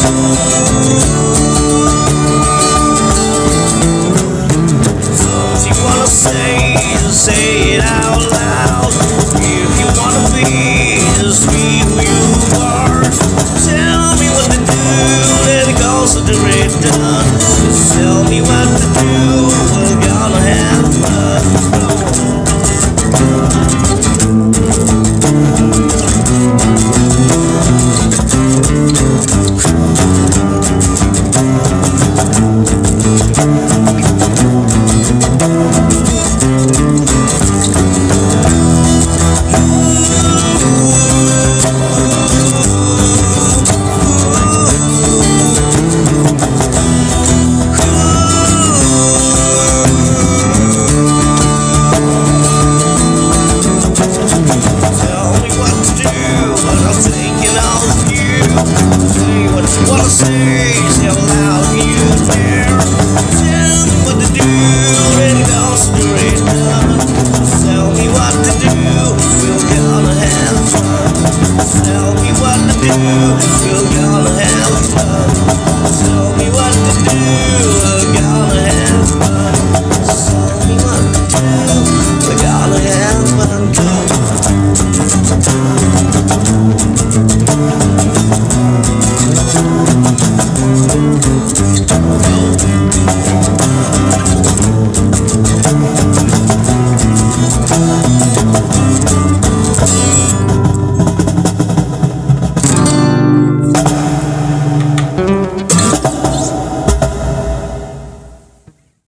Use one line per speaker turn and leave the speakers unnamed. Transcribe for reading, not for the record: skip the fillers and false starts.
Say it out loud. If you wanna be, just be who you are. Tell me what to do, let it go so the red done. Just tell me what to do, we're gonna have fun. What I say, say out loud, you dare. Tell me what to do, let it go so the red done. Tell me what to do, we're gonna have fun. Tell me what to do, we're gonna have fun. Tell me what to do, we're gonna have fun. Tell me what to do, we're gonna have fun. Come.